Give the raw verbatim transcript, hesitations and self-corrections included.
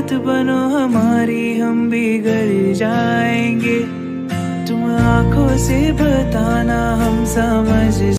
बात बनो हमारी, हम बिगड़ जाएंगे। तुम आंखों से बताना हम समझ